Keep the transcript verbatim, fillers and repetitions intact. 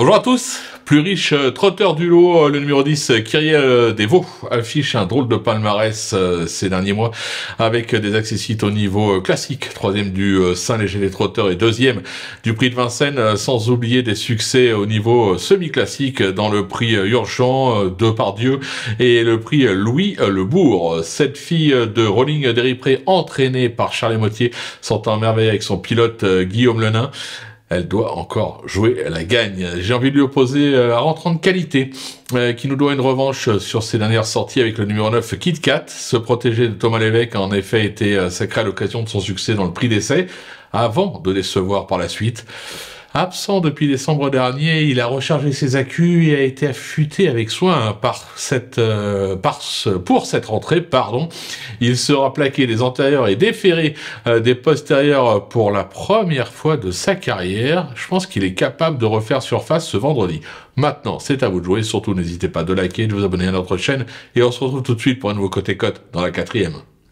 Bonjour à tous, plus riche euh, trotteur du lot, euh, le numéro dix, Kyriel euh, Desvaux, affiche un drôle de palmarès euh, ces derniers mois, avec des accessites au niveau euh, classique, troisième du euh, Saint-Léger des trotteurs et deuxième du prix de Vincennes, euh, sans oublier des succès au niveau euh, semi-classique dans le prix euh, Urgent, euh, Depardieu et le prix euh, Louis euh, Le Bourg. Cette fille euh, de Rolling Déripré, entraînée par Charles Motier, s'entend merveille avec son pilote euh, Guillaume Lenain. Elle doit encore jouer la gagne. J'ai envie de lui opposer un rentrant de qualité euh, qui nous doit une revanche sur ses dernières sorties avec le numéro neuf Kit Kat. Ce protégé de Thomas Lévesque a en effet été euh, sacré à l'occasion de son succès dans le prix d'essai, avant de décevoir par la suite. Absent depuis décembre dernier, il a rechargé ses accus et a été affûté avec soin par cette, euh, par ce, pour cette rentrée, pardon. Il sera plaqué des antérieurs et déféré euh, des postérieurs pour la première fois de sa carrière. Je pense qu'il est capable de refaire surface ce vendredi. Maintenant, c'est à vous de jouer. Surtout, n'hésitez pas de liker, de vous abonner à notre chaîne et on se retrouve tout de suite pour un nouveau Côté Cote dans la quatrième.